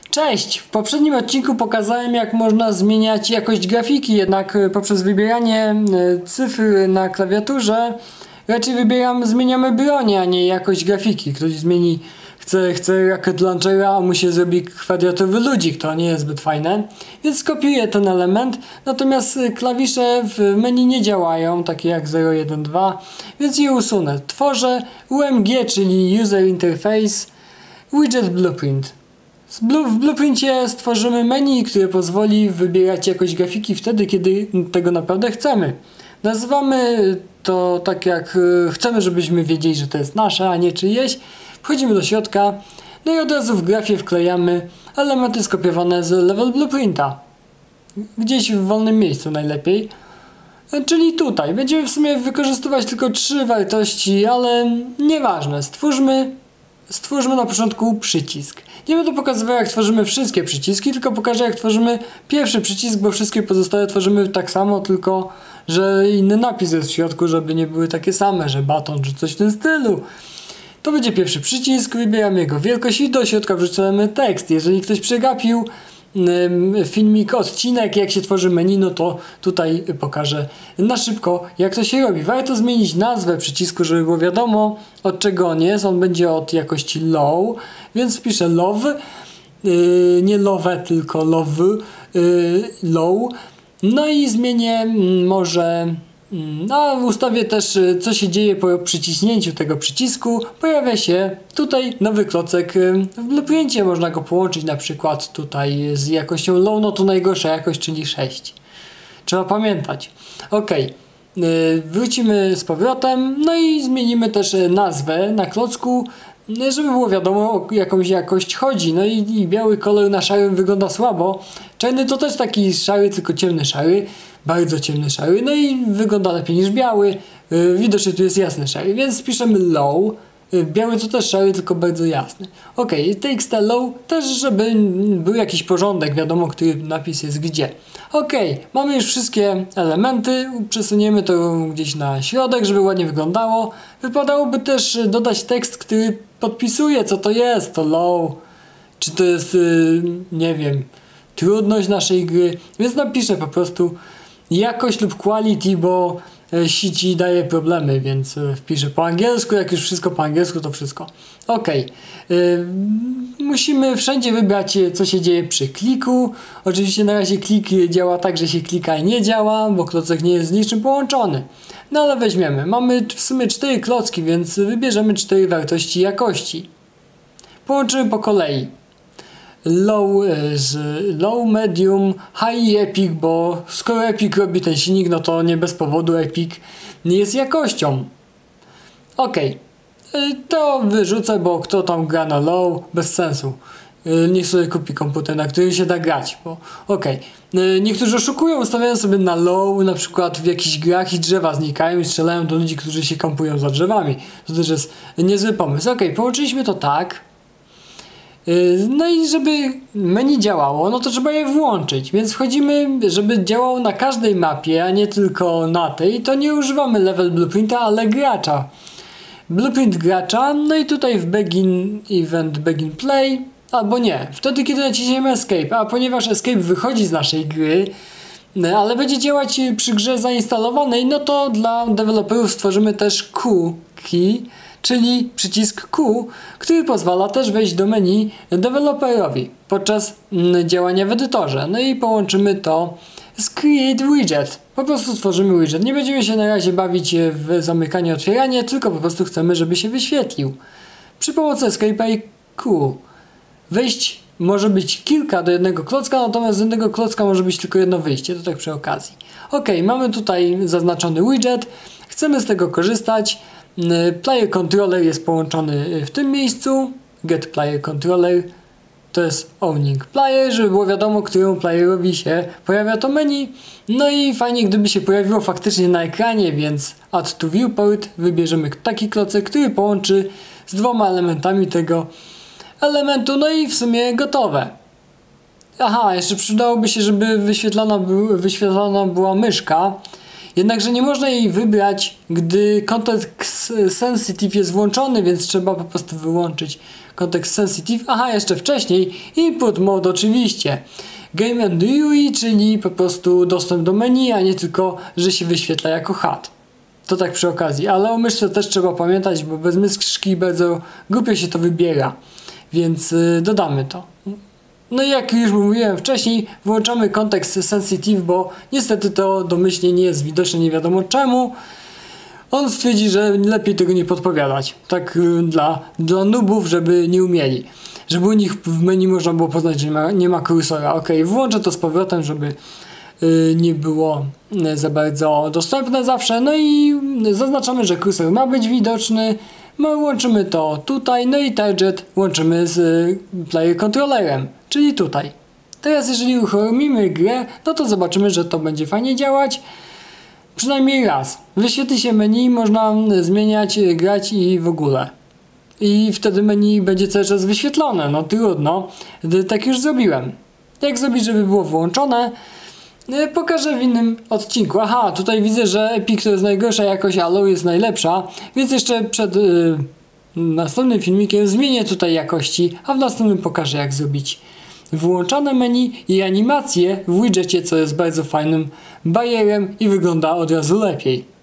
Cześć! W poprzednim odcinku pokazałem, jak można zmieniać jakość grafiki, jednak poprzez wybieranie cyfr na klawiaturze raczej zmieniamy broń, a nie jakość grafiki. Ktoś chce Rocket Launchera, a mu się zrobi kwadratowy ludzik, to nie jest zbyt fajne. Więc kopiuję ten element, natomiast klawisze w menu nie działają, takie jak 0, 1, 2, więc je usunę. Tworzę UMG, czyli User Interface Widget Blueprint. W Blueprincie stworzymy menu, które pozwoli wybierać jakość grafiki wtedy, kiedy tego naprawdę chcemy. Nazywamy to tak jak chcemy, żebyśmy wiedzieli, że to jest nasze, a nie czyjeś. Wchodzimy do środka, no i od razu w grafie wklejamy elementy skopiowane z level blueprinta. Gdzieś w wolnym miejscu najlepiej. Czyli tutaj. Będziemy w sumie wykorzystywać tylko 3 wartości, ale nieważne. Stwórzmy na początku przycisk. Nie będę pokazywał, jak tworzymy wszystkie przyciski, tylko pokażę, jak tworzymy pierwszy przycisk, bo wszystkie pozostałe tworzymy tak samo, tylko że inny napis jest w środku, żeby nie były takie same, że baton czy coś w tym stylu. To będzie pierwszy przycisk, wybieramy jego wielkość i do środka wrzucamy tekst. Jeżeli ktoś przegapił filmik, odcinek, jak się tworzy menu, no to tutaj pokażę na szybko, jak to się robi. Warto zmienić nazwę przycisku, żeby było wiadomo, od czego on jest. On będzie od jakości low, więc wpiszę love, nie love, tylko love, low. No i zmienię może... w ustawie też, co się dzieje po przyciśnięciu tego przycisku. Pojawia się tutaj nowy klocek w blueprincie. Można go połączyć na przykład tutaj z jakością low, no to najgorsza jakość, czyli 6. Trzeba pamiętać. Ok, wrócimy z powrotem, no i zmienimy też nazwę na klocku, żeby było wiadomo, o jakąś jakość chodzi. No i biały kolor na szarym wygląda słabo. Czarny to też taki szary, tylko ciemny szary. Bardzo ciemny szary, no i wygląda lepiej niż biały. Widocznie tu jest jasny szary, więc piszemy low. Biały to też szary, tylko bardzo jasny. Ok, TXT low też, żeby był jakiś porządek, wiadomo, który napis jest gdzie. Ok, mamy już wszystkie elementy, przesuniemy to gdzieś na środek, żeby ładnie wyglądało. Wypadałoby też dodać tekst, który podpisuje, co to jest, to low, czy to jest, nie wiem, trudność naszej gry, więc napiszę po prostu jakość lub quality, bo sieci daje problemy, więc wpiszę po angielsku, jak już wszystko po angielsku, to wszystko. Ok, musimy wszędzie wybrać, co się dzieje przy kliku. Oczywiście na razie klik działa tak, że się klika i nie działa, bo klocek nie jest z niczym połączony. No ale weźmiemy, mamy w sumie 4 klocki, więc wybierzemy 4 wartości jakości. Połączymy po kolei. Low, medium, high i epic, bo skoro epic robi ten silnik, no to nie bez powodu epic nie jest jakością. Ok, to wyrzucę, bo kto tam gra na low, bez sensu. Niech sobie kupi komputer, na którym się da grać, bo niektórzy oszukują, ustawiają sobie na low, na przykład w jakichś grach i drzewa znikają i strzelają do ludzi, którzy się kampują za drzewami. To też jest niezły pomysł. Ok, połączyliśmy to tak. No i żeby menu działało, no to trzeba je włączyć, więc wchodzimy, żeby działało na każdej mapie, a nie tylko na tej, to nie używamy level blueprinta, ale gracza. Blueprint gracza, no i tutaj w begin event, begin play, albo nie, wtedy kiedy naciśniemy escape, a ponieważ escape wychodzi z naszej gry, ale będzie działać przy grze zainstalowanej, no to dla deweloperów stworzymy też Q key, czyli przycisk Q, który pozwala też wejść do menu deweloperowi podczas działania w edytorze. No i połączymy to z Create Widget. Po prostu stworzymy widget. Nie będziemy się na razie bawić w zamykanie, otwieranie, tylko po prostu chcemy, żeby się wyświetlił. Przy pomocy Escape'a i Q. Wejść może być kilka do jednego klocka, natomiast z jednego klocka może być tylko jedno wyjście, to tak przy okazji. Ok, mamy tutaj zaznaczony widget, chcemy z tego korzystać. Player controller jest połączony w tym miejscu. Get player controller to jest owning player, żeby było wiadomo, któremu playerowi się pojawia to menu. No i fajnie, gdyby się pojawiło faktycznie na ekranie, więc add to viewport wybierzemy taki klocek, który połączy z 2 elementami tego elementu, no i w sumie gotowe. Aha, jeszcze przydałoby się, żeby wyświetlana była myszka. Jednakże nie można jej wybrać, gdy kontekst sensitive jest włączony, więc trzeba po prostu wyłączyć kontekst sensitive. Aha, jeszcze wcześniej input mode oczywiście. Game and UI, czyli po prostu dostęp do menu, a nie tylko, że się wyświetla jako HUD. To tak przy okazji, ale o myszce też trzeba pamiętać, bo bez myszki bardzo głupio się to wybiera, więc dodamy to. No i jak już mówiłem wcześniej, włączamy kontekst sensitive, bo niestety to domyślnie nie jest widoczne nie wiadomo czemu. On stwierdzi, że lepiej tego nie podpowiadać. Tak dla noobów, żeby nie umieli. Żeby u nich w menu można było poznać, że nie ma kursora. Ok, włączę to z powrotem, żeby nie było za bardzo dostępne zawsze. No i zaznaczamy, że kursor ma być widoczny. Łączymy to tutaj, no i target łączymy z player controllerem, czyli tutaj. Teraz jeżeli uruchomimy grę, no to zobaczymy, że to będzie fajnie działać. Przynajmniej raz. Wyświetli się menu, można zmieniać, grać i w ogóle. I wtedy menu będzie cały czas wyświetlone. No trudno. Tak już zrobiłem. Jak zrobić, żeby było włączone? Pokażę w innym odcinku. Aha, tutaj widzę, że Epic to jest najgorsza jakość, a Low jest najlepsza. Więc jeszcze przed następnym filmikiem zmienię tutaj jakości, a w następnym pokażę, jak zrobić włączone menu i animację w widgetie, co jest bardzo fajnym bajerem i wygląda od razu lepiej.